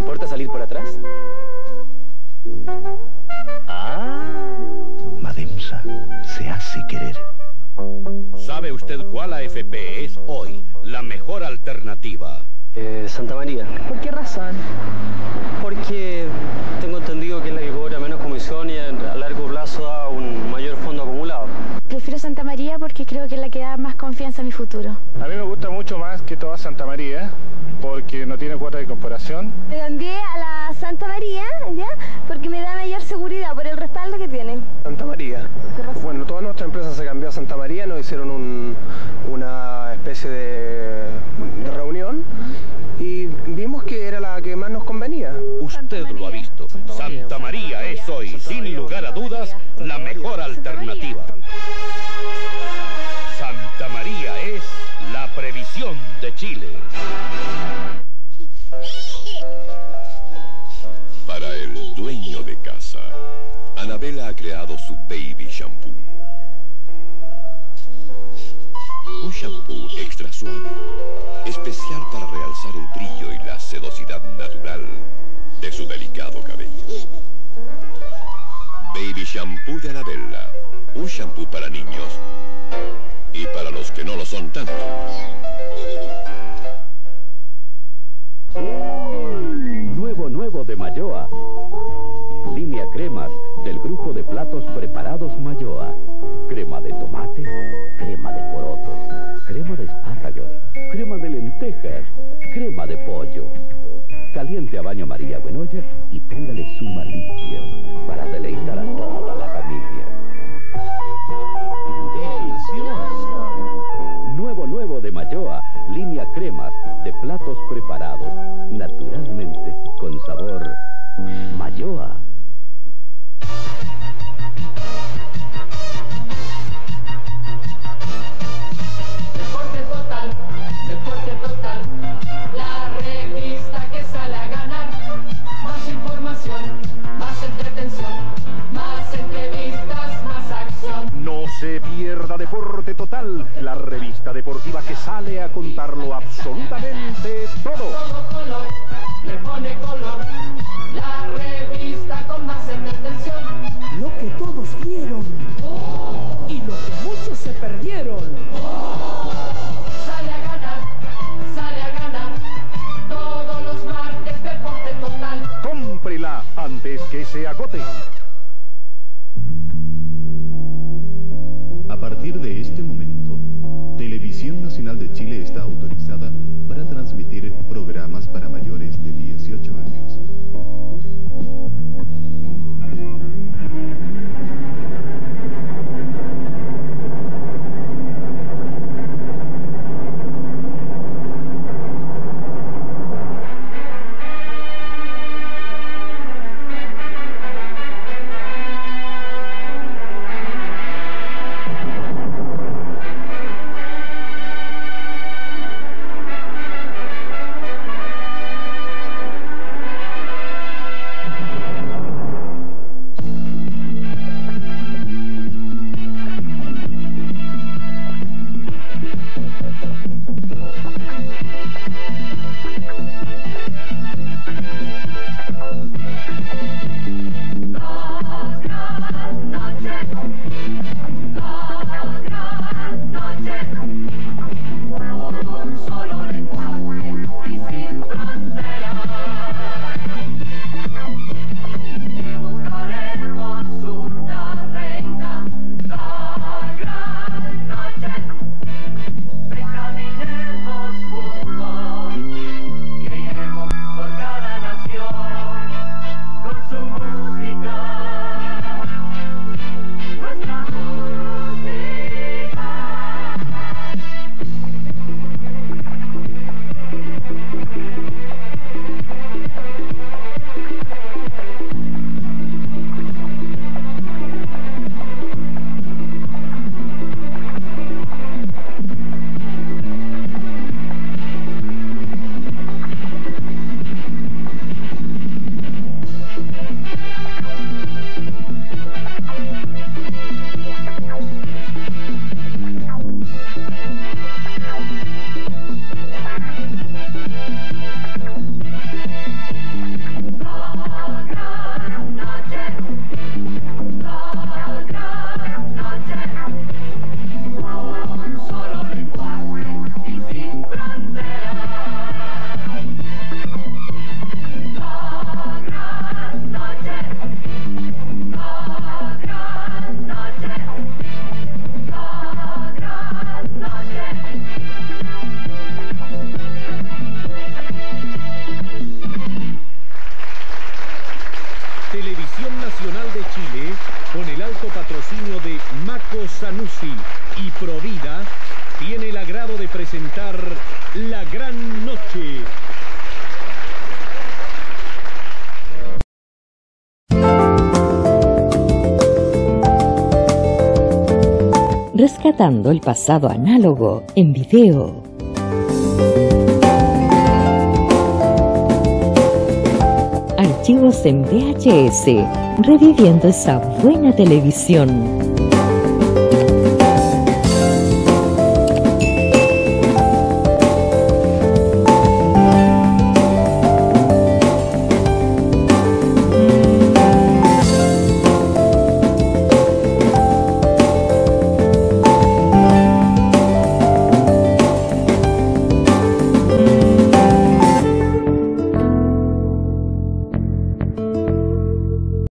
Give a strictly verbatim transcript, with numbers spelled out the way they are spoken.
importa salir por atrás? Ah. Mademsa se hace querer. ¿Sabe usted cuál A F P es hoy la mejor alternativa? Eh, Santa María. ¿Por qué razón? Porque tengo entendido que es la que cobra menos comisión y a largo plazo da un mayor fondo acumulado. Prefiero Santa María porque creo que es la que da más confianza a mi futuro. A mí me gusta mucho más que toda Santa María porque no tiene cuota de comparación. Me cambié a la Santa María, ¿ya? Porque me da mayor seguridad por el respaldo que tiene. Santa María. Bueno, toda nuestra empresa se cambió a Santa María, nos hicieron un, una especie de, de reunión y vimos que era la que más nos convenía. Usted lo ha visto. Santa María es hoy, sin lugar a dudas, la mejor alternativa. Santa María es la previsión de Chile. Para el dueño de casa, Anabela ha creado su Baby Shampoo. Un shampoo extra suave, especial para realzar el brillo y la sedosidad natural de su delicado cabello. Baby Shampoo de Anabela, un shampoo para niños y para los que no lo son tanto. Nuevo, nuevo de Mayoa. Línea cremas del grupo de platos preparados Mayoa. Crema de tomate, crema de porotos, crema de espárragos, crema de lentejas, crema de pollo. Caliente a baño María o en olla y póngale su malicia para deleitar a toda la familia. ¡Delicioso! Nuevo, nuevo de Mayoa. Línea cremas de platos preparados naturalmente con sabor Mayoa. Deporte total, deporte total, la revista que sale a ganar. Más información, más entretención, más entrevistas, más acción. No se pierda Deporte Total, la revista deportiva que sale a contarlo absolutamente todo. Todo color, le pone color, la revista con más entretención. Lo que todos vieron oh. y lo que muchos se perdieron. Oh. Sale a ganar, sale a ganar, todos los martes Deporte Total. Cómprela antes que se agote. A partir de este momento, Televisión Nacional de Chile está autorizada para transmitir programas para mayores de dieciocho años. Chile, con el alto patrocinio de Maco Zanussi y Provida, tiene el agrado de presentar La Gran Noche. Rescatando el pasado análogo en video. Archivos en V H S, reviviendo esa buena televisión.